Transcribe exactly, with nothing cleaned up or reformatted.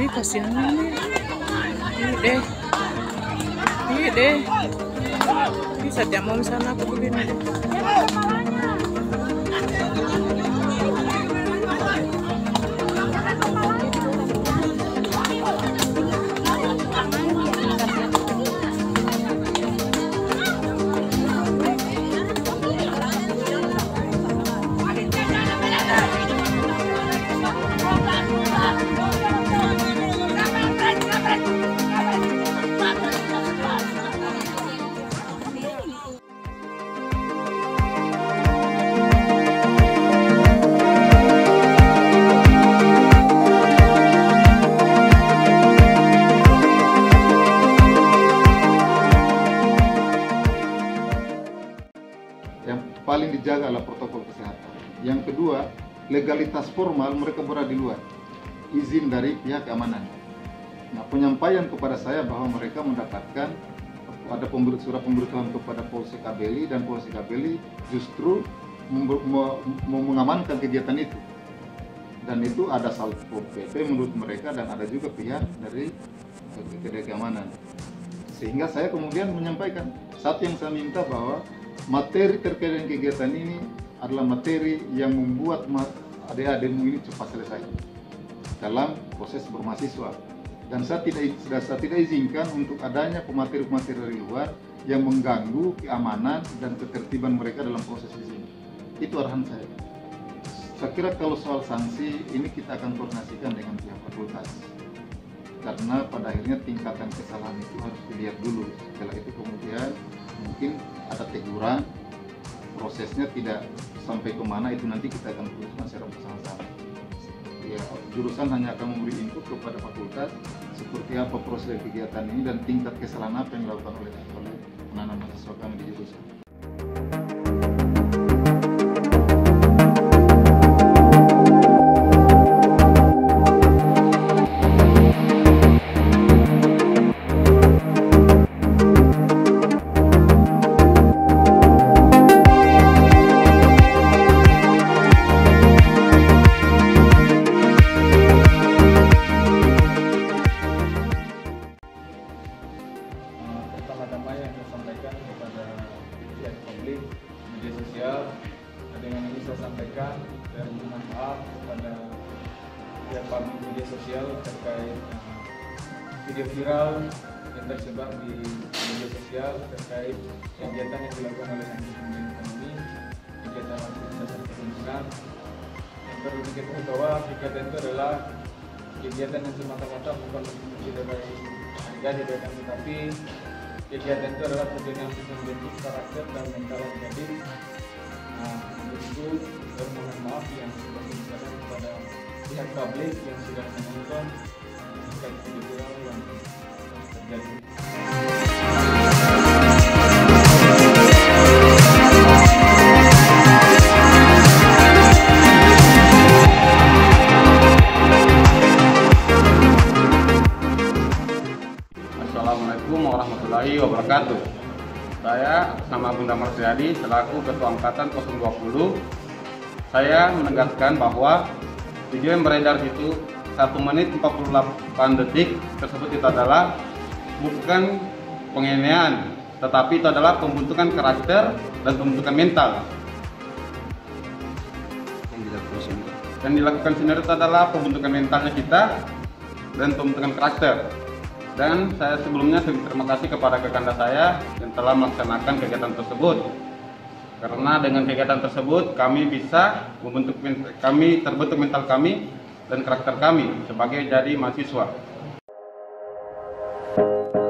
Ih, kasihan ini. Iya deh. Iya deh. Ini setiap mau misalnya aku begini deh. Paling dijaga adalah protokol kesehatan. Yang kedua, legalitas formal mereka berada di luar, izin dari pihak keamanan. Nah, penyampaian kepada saya bahwa mereka mendapatkan ada pemberi, surat pemberitahuan kepada Polsek Abeli, dan Polsek Abeli justru mau mengamankan kegiatan itu. Dan itu ada Satpol P P menurut mereka, dan ada juga pihak dari keamanan. Sehingga saya kemudian menyampaikan, satu yang saya minta bahwa materi terkait dengan kegiatan ini adalah materi yang membuat adik-adikmu ini cepat selesai dalam proses bermahasiswa. Dan saya tidak, saya tidak izinkan untuk adanya pemateri-pemateri dari luar yang mengganggu keamanan dan ketertiban mereka dalam proses di sini. Itu arahan saya. Saya kira kalau soal sanksi ini kita akan koordinasikan dengan pihak fakultas. Karena pada akhirnya tingkatan kesalahan itu harus dilihat dulu. Setelah itu kemudian mungkin ada teguran, prosesnya tidak sampai kemana itu nanti kita akan putuskan secara bersama-sama. Ya, jurusan hanya akan memberi input kepada fakultas seperti apa proses kegiatan ini dan tingkat kesalahan apa yang dilakukan oleh oleh anak-anak mahasiswa kami di jurusan. Pertama-tama yang saya sampaikan kepada pihak publik, media sosial, dengan ini saya sampaikan dan mohon maaf kepada pihak publik media sosial terkait video viral yang tersebar di media sosial terkait kegiatan yang dilakukan oleh Dinas Pembinaan Ekonomi, kegiatan organisasi perhimpunan. Yang perlu diketahui bahwa kegiatan itu adalah kegiatan yang semata-mata bukan untuk dari adik-adik, tetapi kegiatan itu adalah kegiatan yang membentuk karakter dan mental adik-adik. Nah, untuk itu saya mohon maaf yang sudah diberikan kepada pihak publik yang sudah menonton terkait video viral yang terjadi. Assalamualaikum warahmatullahi wabarakatuh. Saya atas nama Bunda Marsiadi selaku Ketua Angkatan nol dua puluh. Saya menegaskan bahwa video yang beredar itu satu menit empat puluh delapan detik tersebut itu adalah bukan penganiayaan, tetapi itu adalah pembentukan karakter dan pembentukan mental. Yang dilakukan sendiri itu adalah pembentukan mentalnya kita dan pembentukan karakter. Dan saya sebelumnya terima kasih kepada kakanda saya yang telah melaksanakan kegiatan tersebut. Karena dengan kegiatan tersebut kami bisa membentuk kami terbentuk mental kami dan karakter kami sebagai jadi mahasiswa.